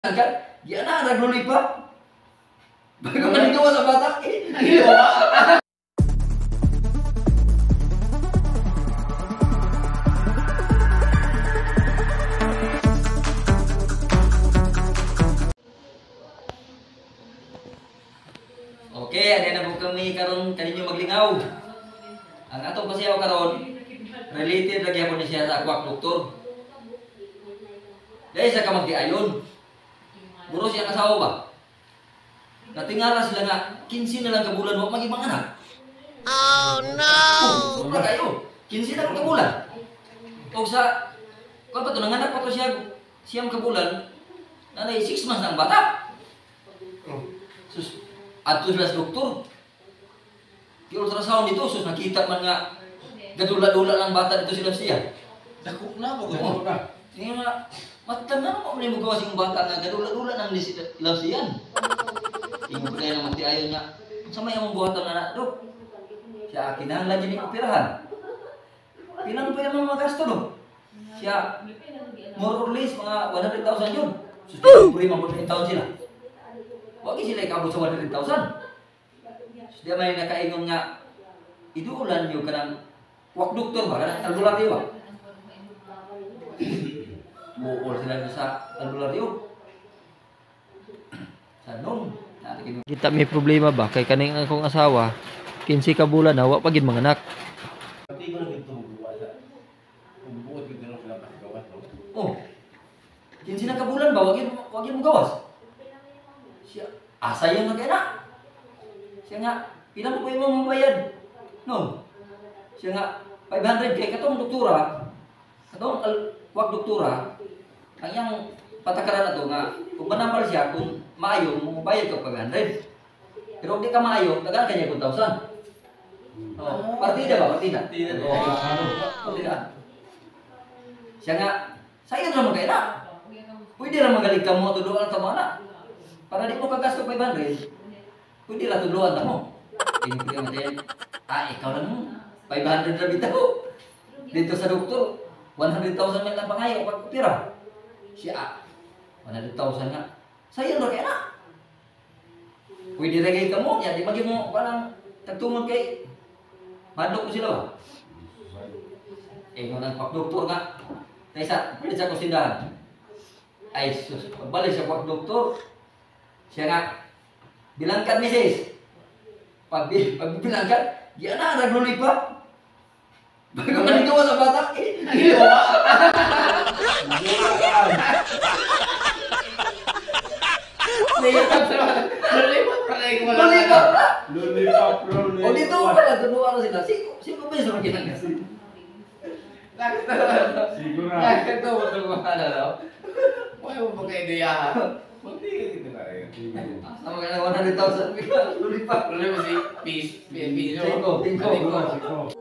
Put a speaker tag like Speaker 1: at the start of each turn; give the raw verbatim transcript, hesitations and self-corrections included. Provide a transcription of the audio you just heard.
Speaker 1: Kan dia na naglulipad. Bagaimana gawa sa bata? Eh, Oke, ada na po kami karon kaninyo maglingaw. Ang atong pasiyaw karon related lagi ako ni siya sa aqua doktor. Dahil sa kamagdiayon. Buro siya kasawa ba? Natingala sila nga quince na lang kabulan wa maging mga anak.
Speaker 2: Oh no.
Speaker 1: Oh, sobra kayo. quince na lang kabulan. O sa kung pa to nanganak pa to siya siyam kabulan. Nanay six months na ang bata. Sus adto sila sa doktor. Di ultrasound dito sus nakita man nga gadula-dula lang bata dito sila siya.
Speaker 3: Dako na po
Speaker 1: Oo.
Speaker 3: ko na.
Speaker 1: Nga nga matan na mo mo gawa sing bata nga gadula-dula nang ni sila siyan. Ingon kaya naman ti ayo niya. Sa may among buhatan na dok. Siya kinahanglan niya ni operahan. Pinang pa yung mga gasto no. Siya more or less mga one hundred thousand yun. Susunod po yung mga taon sila. Wag sila ikabot sa one hundred thousand. Dia may nakaingon nga iduulan niyo kanang wak doktor ba kanang albularyo ba? Buol sila sa albularyo. Sanong
Speaker 4: Kita may problema ba kay kaning akong asawa quince ka bulan na wa pa gid manganak.
Speaker 3: Pati ko lang ito bubuhat. Bubuhat ko din sila paggawas no.
Speaker 1: oh. quince na kabulan ba wag yun wag yun mo gawas. Siya asa yan na kaya. Siya nga pila mo ko imong bayad. No. Siya nga five hundred kay katong doktora. Katong wag doktora ang yang patakaran na to nga kung manamal siya kung maayo mo bayad ka five hundred. Pero kung di ka maayo, tagal kanya one thousand. Oh, partida ba? Partida?
Speaker 3: Partida.
Speaker 1: Oh, ano? Partida. Siya nga, sayang naman kayo na. Pwede lang magaling ka mo, tudloan ka mo na. Para di mo kagasto five hundred, pwede lang tudloan ka mo. Hindi ko yung matayin, ah, ikaw lang mo. five hundred na bitaw. Dito sa doktor, one hundred thousand lang pangayo pag pira. Siya, one hundred thousand nga. Sayang na kayo na. Pwede regay ka mo, yan, di magi mo parang tagtungod kay mandok ko sila ba? Eh, nang pak doktor nga, tayo sa, palit sa kusindahan. Ay, sus, pagbalik sa pak doktor, siya nga, bilangkan misis. Pag, pagbilangkan, yan na, naglulipad. Bagaimana gawa sa bata? Eh, nagiwa.
Speaker 3: Lulipap pa rin ko lang.
Speaker 1: Lulipad na.
Speaker 3: Lulipap bro.
Speaker 1: O dito pala, tunuan na sila. Sino, sino ba yung sarang kinanggasin?
Speaker 3: Siguro.
Speaker 1: Ito mo ito mga ano.
Speaker 3: Wala mo ba kayo ideya? Magtigil ito na rin.
Speaker 1: Sama ka na one hundred thousand. Lulipad.
Speaker 3: Lulipap si Peace. Peace.
Speaker 1: Tingko, tingko.
Speaker 3: Tingko.